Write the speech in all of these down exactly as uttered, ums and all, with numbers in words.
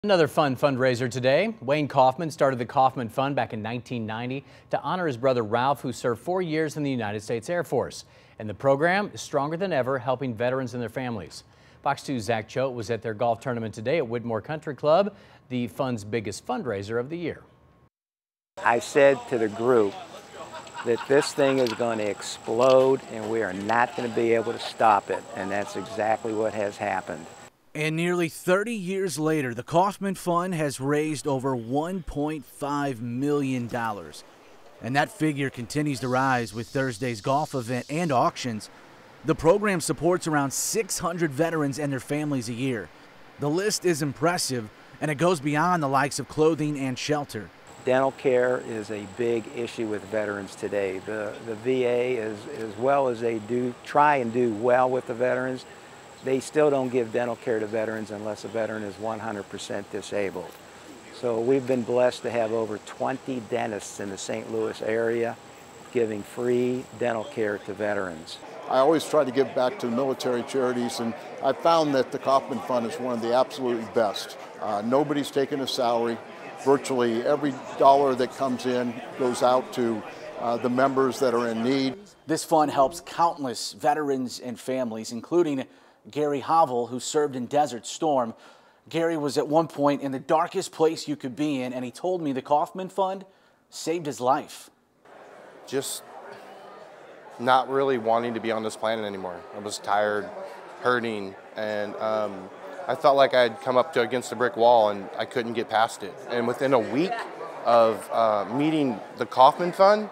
Another fun fundraiser today. Wayne Kaufman started the Kaufman Fund back in nineteen ninety to honor his brother Ralph, who served four years in the United States Air Force. And the program is stronger than ever, helping veterans and their families. Fox two's Zac Choate was at their golf tournament today at Whitmoor Country Club, the fund's biggest fundraiser of the year. I said to the group that this thing is going to explode and we are not going to be able to stop it. And that's exactly what has happened. And nearly thirty years later, the Kaufman Fund has raised over one point five million dollars. And that figure continues to rise with Thursday's golf event and auctions. The program supports around six hundred veterans and their families a year. The list is impressive, and it goes beyond the likes of clothing and shelter. Dental care is a big issue with veterans today. The, the V A, is, as well as they do try and do well with the veterans, they still don't give dental care to veterans unless a veteran is one hundred percent disabled. So we've been blessed to have over twenty dentists in the Saint Louis area giving free dental care to veterans. I always try to give back to military charities, and I found that the Kaufman Fund is one of the absolutely best. Uh, nobody's taken a salary. Virtually every dollar that comes in goes out to uh, the members that are in need. This fund helps countless veterans and families, including Gary Havel, who served in Desert Storm. Gary was at one point in the darkest place you could be in, and he told me the Kaufman Fund saved his life. Just not really wanting to be on this planet anymore. I was tired, hurting, and um, I felt like I'd come up to against a brick wall and I couldn't get past it. And within a week of uh, meeting the Kaufman Fund,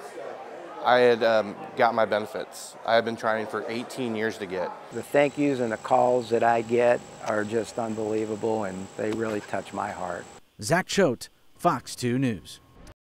I had um, got my benefits. I had been trying for eighteen years to get. The thank yous and the calls that I get are just unbelievable, and they really touch my heart. Zac Choate, Fox two News.